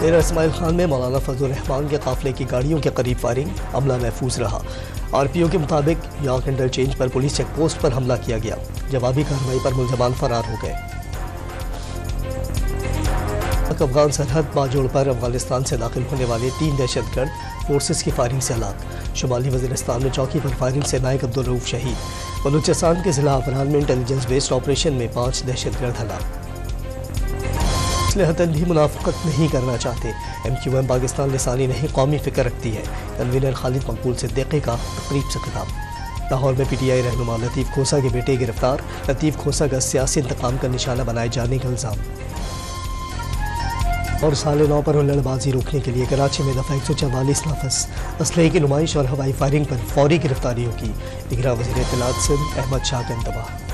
डेरा इस्माइल खान में मौलाना फजल रहमान के काफिले की गाड़ियों के करीब फायरिंग, अमला महफूज रहा। RPO के मुताबिक याक इंटरचेंज पर पुलिस चेक पोस्ट पर हमला किया गया। जवाबी कार्रवाई पर मुलजमान फरार हो गए। अफगान सरहद बाजोड़ पर अफगानिस्तान से दाखिल होने वाले 3 दहशतगर्द फोर्सेस की फायरिंग से हलाक। शुमाली वज़ीरिस्तान में चौकी पर फायरिंग से नायक अब्दुल रऊफ शहीद। बलूचिस्तान के जिला अफरान में इंटेलिजेंस बेस्ड ऑपरेशन में 5 दहशतगर्द हलाक। हतन भी मुनाफिकत नहीं करना चाहते। MQM पाकिस्तान लिसानी नहीं कौमी फिक्र रखती है। कन्वीनर खालिद मकबूल सिद्दीकी का तकरीब से खिताब। लाहौर में PTI रहनुमा लतीफ़ खोसा के बेटे गिरफ्तार। लतीफ़ खोसा का सियासी इंतकाम का निशाना बनाए जाने का इल्ज़ाम। और साल 9 पर हुल्लड़बाजी रोकने के लिए कराची में दफ़ा 144 नाफज। असलहे की नुमाइश और हवाई फायरिंग पर फौरी गिरफ्तारियों की। दिगरा वज़ीर इत्तलात सिंध अहमद शाह का इंतबाह।